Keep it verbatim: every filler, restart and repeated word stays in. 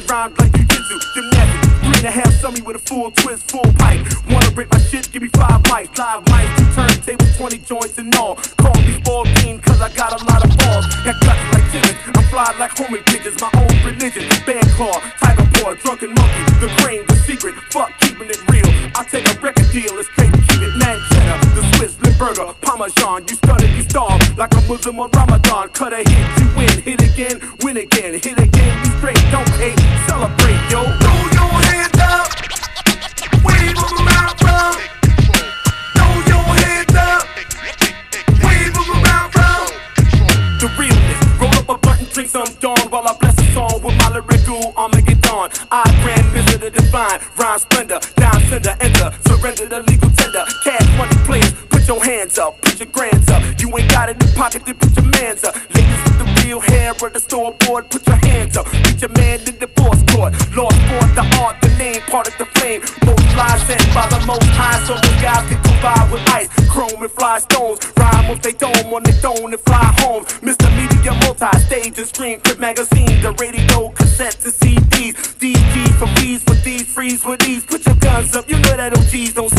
rhymes like jiu-jitsu, gymnastics. Three and a half summy with a full twist, full pipe. Wanna break my shit? Give me five mics, live mics, two turntables, twenty joints and all. Call me spoiled teen, cause I got a lot of balls. Got guts like chickens, I'm fly like homing pigeons. My own religion, band claw, tiger paw, drunken monkey, the crane, the secret. Fuck keeping it real. I take a record deal and straight keep it manchetta. The Swiss Limburger, Parmesan. You stutter, you starve like a Muslim on Ramadan. Cut a hit, you win, hit again, win again, hit again. You straight, don't hate, celebrate, yo. Throw your hands up, wave them around, bro. Throw your hands up, wave them around, bro. The realness, roll up a blunt and drink some dawn while I bless a song with my lyrical Armageddon. I grand visit the divine, rhyme splendor, down sender, enter, surrender the legal tender. Cash money, please, put your hands up, put your grands up. You ain't got it in pocket, then put your mans up. Ladies with the real hair or the storeboard, put your hands up. Put your man in the force court, lost sport, the art, the name, part of the flame. Most flies sent by the most high, so those guys can provide with ice, chrome and fly stones. Rhyme with they dome on their throne and fly home. Mister Media multi-stage and screen, clip magazine, the radio, cassette to C Ds. D Gs for fees with these, freeze with these. Put your guns up, you know that O Gs don't